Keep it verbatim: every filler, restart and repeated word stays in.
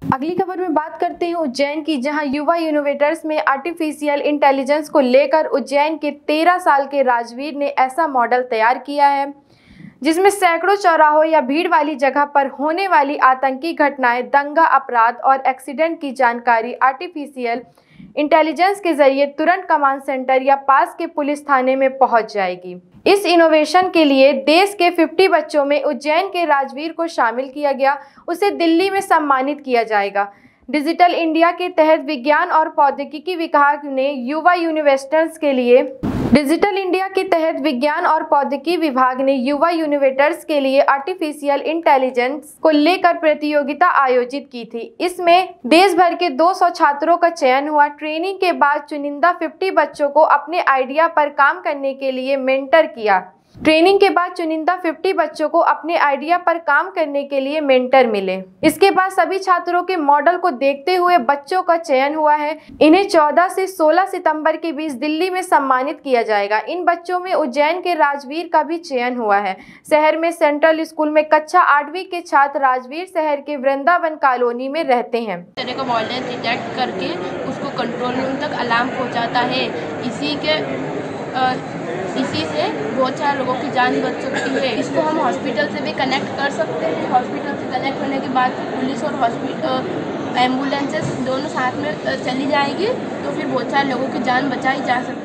अगली खबर में बात करते हैं उज्जैन की, जहां युवा इनोवेटर्स में आर्टिफिशियल इंटेलिजेंस को लेकर उज्जैन के तेरह साल के राजवीर ने ऐसा मॉडल तैयार किया है जिसमें सैकड़ों चौराहों या भीड़ वाली जगह पर होने वाली आतंकी घटनाएं, दंगा, अपराध और एक्सीडेंट की जानकारी आर्टिफिशियल इंटेलिजेंस के जरिए तुरंत कमांड सेंटर या पास के पुलिस थाने में पहुंच जाएगी। इस इनोवेशन के लिए देश के पचास बच्चों में उज्जैन के राजवीर को शामिल किया गया। उसे दिल्ली में सम्मानित किया जाएगा। डिजिटल इंडिया के तहत विज्ञान और प्रौद्योगिकी विभाग ने युवा यूनिवर्सिटर्स के लिए डिजिटल इंडिया के तहत विज्ञान और प्रौद्योगिकी विभाग ने युवा यूनिवर्सिटर्स के लिए आर्टिफिशियल इंटेलिजेंस को लेकर प्रतियोगिता आयोजित की थी। इसमें देश भर के दो सौ छात्रों का चयन हुआ। ट्रेनिंग के बाद चुनिंदा पचास बच्चों को अपने आइडिया पर काम करने के लिए मेंटर किया। ट्रेनिंग के बाद चुनिंदा पचास बच्चों को अपने आइडिया पर काम करने के लिए मेंटर मिले। इसके बाद सभी छात्रों के मॉडल को देखते हुए बच्चों का चयन हुआ है। इन्हें चौदह से सोलह सितंबर के बीच दिल्ली में सम्मानित किया जाएगा। इन बच्चों में उज्जैन के राजवीर का भी चयन हुआ है। शहर में सेंट्रल स्कूल में कक्षा आठवीं के छात्र राजवीर शहर के वृंदावन कॉलोनी में रहते हैं। तरह का वॉयलेंस डिटेक्ट करके उसको कंट्रोल रूम तक अलार्म पहुंचाता है। इसी के आ, इसी से बहुत सारे लोगों की जान बच सकती है। इसको हम हॉस्पिटल से भी कनेक्ट कर सकते हैं। हॉस्पिटल से कनेक्ट होने के बाद पुलिस और हॉस्पिटल एम्बुलेंसेस दोनों साथ में चली जाएगी, तो फिर बहुत सारे लोगों की जान बचाई जा सकती है।